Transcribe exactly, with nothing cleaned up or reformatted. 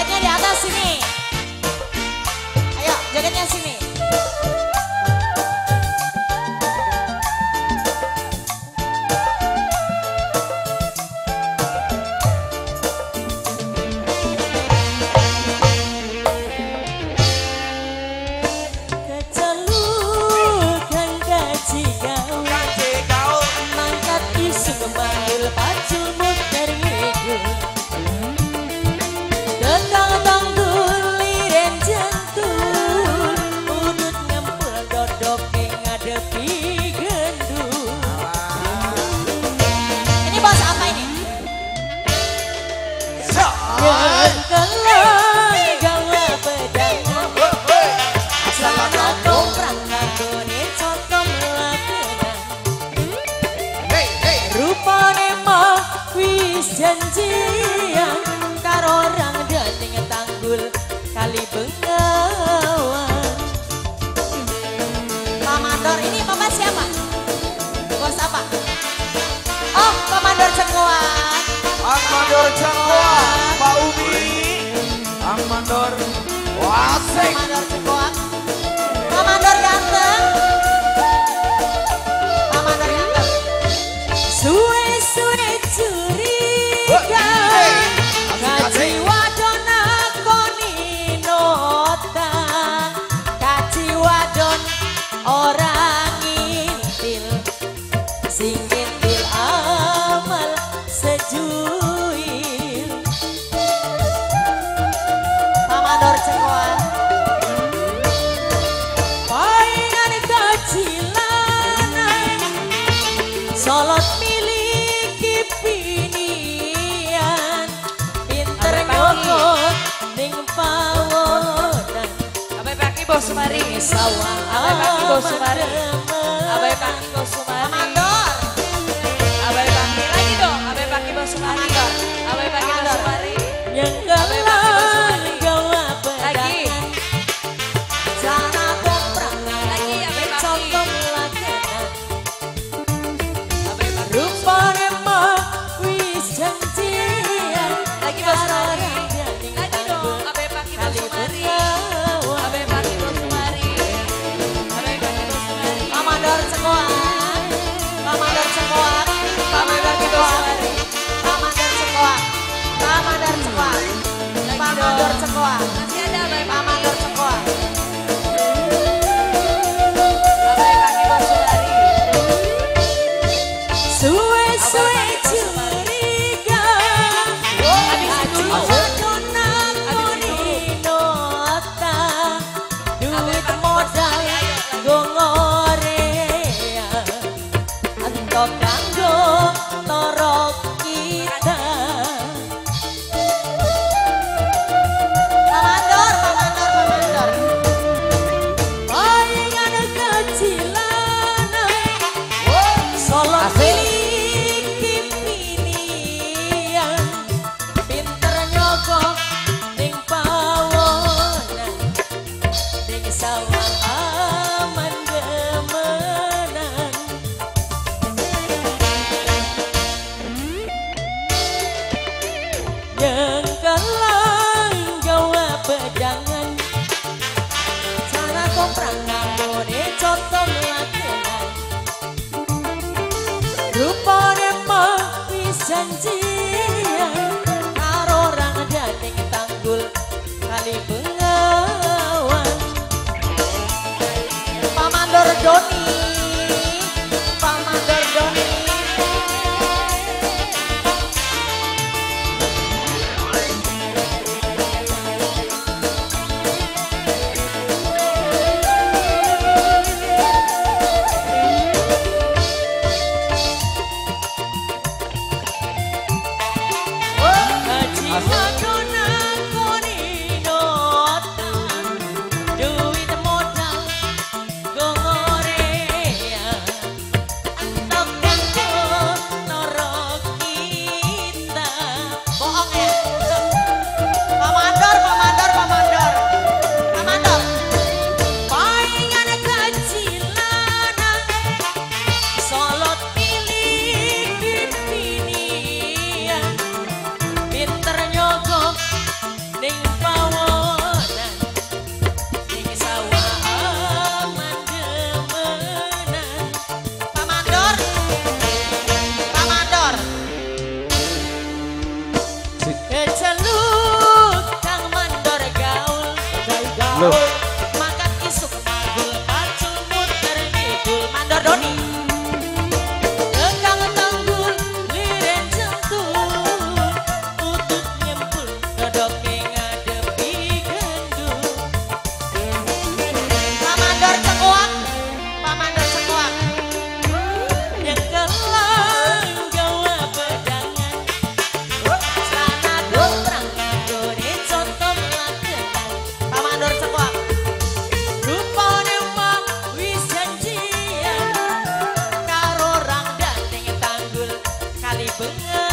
Jogetnya di atas sini. Ayo, jogetnya sini. Janjian karo orang dating tanggul kali Bengawan. Pak Mandor ini bapak siapa? Bos apa? Oh, Pak Mandor Cengkoan. Pak Mandor Cengkoan, Pak Umi. Pak Mandor Wasik. Pak Mandor Cengkoan. Pak Mandor ganteng. Pak Mandor ganteng. Suwe-suwe curi. Kaji wadon akoni nota, kaji wadon orang ngintil, sing ngintil amal sejuil. Pak Mandor Cengkoan. Paingan kaji lanang, solot miliki pinian, pinter nyokot ning pawonan. Abai paki bos Sumari. Sawah Abai paki bos Sumari. Abai paki bos Pak Sumari. Mandor. Abai paki lagi dong. Abai paki bos Sumari. Abai paki bos Sumari. Nyenggalan gawa Lagi. pedangan, cara komprangan Lagi, Abai Paki. contoh lakenan. Abai paki. Rupane mah wis janjian Lagi bos karo Sumari. rajaning Lagi dong. tanggul Abai paki bos kali Sumari. Bengawan. Abai paki bos Sumari. Abai paki bos Sumari. Pak Mandor Cengkoan. Pak Mandor Cengkoan. Pak Mandor Cengkoan. Pak Mandor Cengkoan. Pak Mandor Cengkoan. Pak Mandor Cengkoan. Masih ada Abai Pak paki. Mandor Cengkoan. Abai paki bos Sumari. Suwe-suwe curiga, Habisin dulu. wadon akoni nota, duit modal go ngorea, entok kanggo torok kita. Pak Mandor, Pak Mandor, Pak Mandor. Palingan kecilanan, solot miliki pinian, pinter nyokok ning pawonan, ning sawah aman gemenan. Nyengkelang gawa pedangan, cara komprangan bone contoh lakenan. Rupane mah wis janjian karo orang dating tanggul kali Bengawan. Pak Mandor Doni, Pak Mandor Doni. Haji wadon akoni nota, duit modal go ngore Aduh. Makan isuk tanggul pacul muter ngidul mandor Doni. Lekang tanggul liren sentul utut nyempul dodoke ngadepi gendul. Pamandor cekuak, pamandor cekuak. Nyekelang gawa pedangan. Celana gondrang nggone contoh melaketan. Pamandor cekuak. Rupane mah wis janjian karo rang danteng tanggul kali bengen.